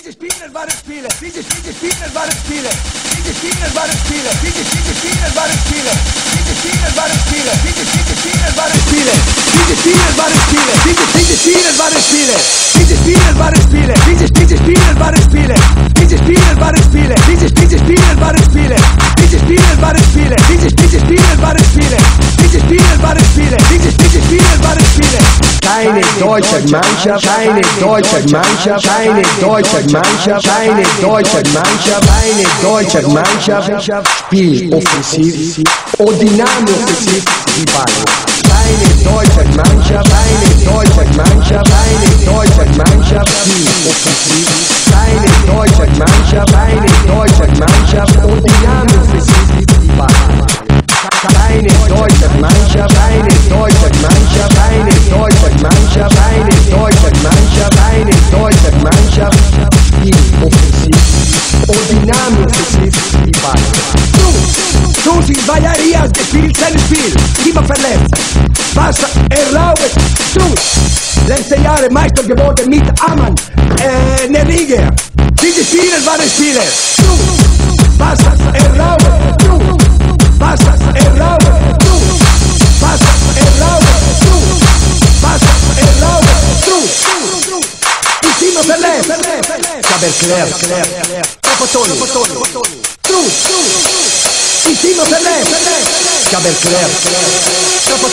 Diese Spiele waren Spiele, diese Spiele waren Spiele, diese Spiele waren Spiele, diese Spiele waren Spiele, diese Spiele waren Spiele, diese Spiele waren Spiele, diese Spiele waren Spiele, diese Spiele waren Spiele, diese Spiele waren Spiele, diese Spiele waren Spiele, diese Spiele waren Spiele, diese Spiele waren Spiele, diese Spiele waren Spiele, diese Spiele waren Spiele, diese Spiele waren Spiele, diese Spiele waren Spiele. Keine deutsche Mannschaft, keine deutsche Mannschaft, keine deutsche Mannschaft, keine deutsche Mannschaft, keine deutsche Mannschaft spielt offensiv und dynamisch offensiv wie Bayern. Keine deutsche Mannschaft, keine deutsche Mannschaft, keine deutsche Mannschaft spielt offensiv. Keine deutsche Mannschaft, keine deutsche Mannschaft und dynamisch offensiv wie Bayern. Keine deutsche Mannschaft, eine deutsche Mannschaft, eine deutsche Mannschaft, eine deutsche Mannschaft, eine deutsche Mannschaft spielt offensiv und dynamisch offensiv wie Bayern. Du siehst Bayerias gespielt sein Spiel, immer verletzt. Wasser erlaubt, du, letzte Jahre Meister geworden mit Ammann, Neriger. Diese Spiele waren Spiele. Du, Wasser erlaubt, du. Wasser erlaubt, du! Wasser erlaubt, du! Wasser erlaubt, du! Il team verletzt! Saber Capotoni! Tu! Il team verletzt! Saber Capotoni!